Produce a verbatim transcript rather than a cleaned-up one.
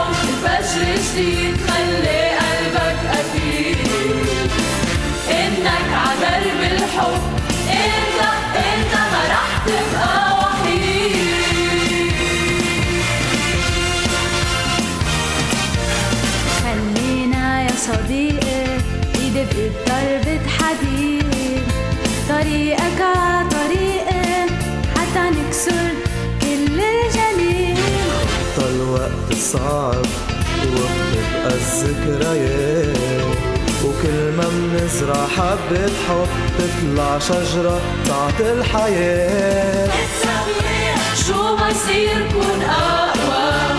اليوم الفجر جديد، خلي قلبك أكيد إنك عدرب الحب، إنت إنت ما رح تبقى وحيد. خلينا يا صديقي إيد بإيد ضربة حديد، طريقك ع طريقي حتى نكسر كل الجليد. خطى الوقت الصعب وبتبقى الذكريات، وكل ما منزرع حبة حب تطلع شجرة تعطي الحياة. شو ما يصير كون أقوى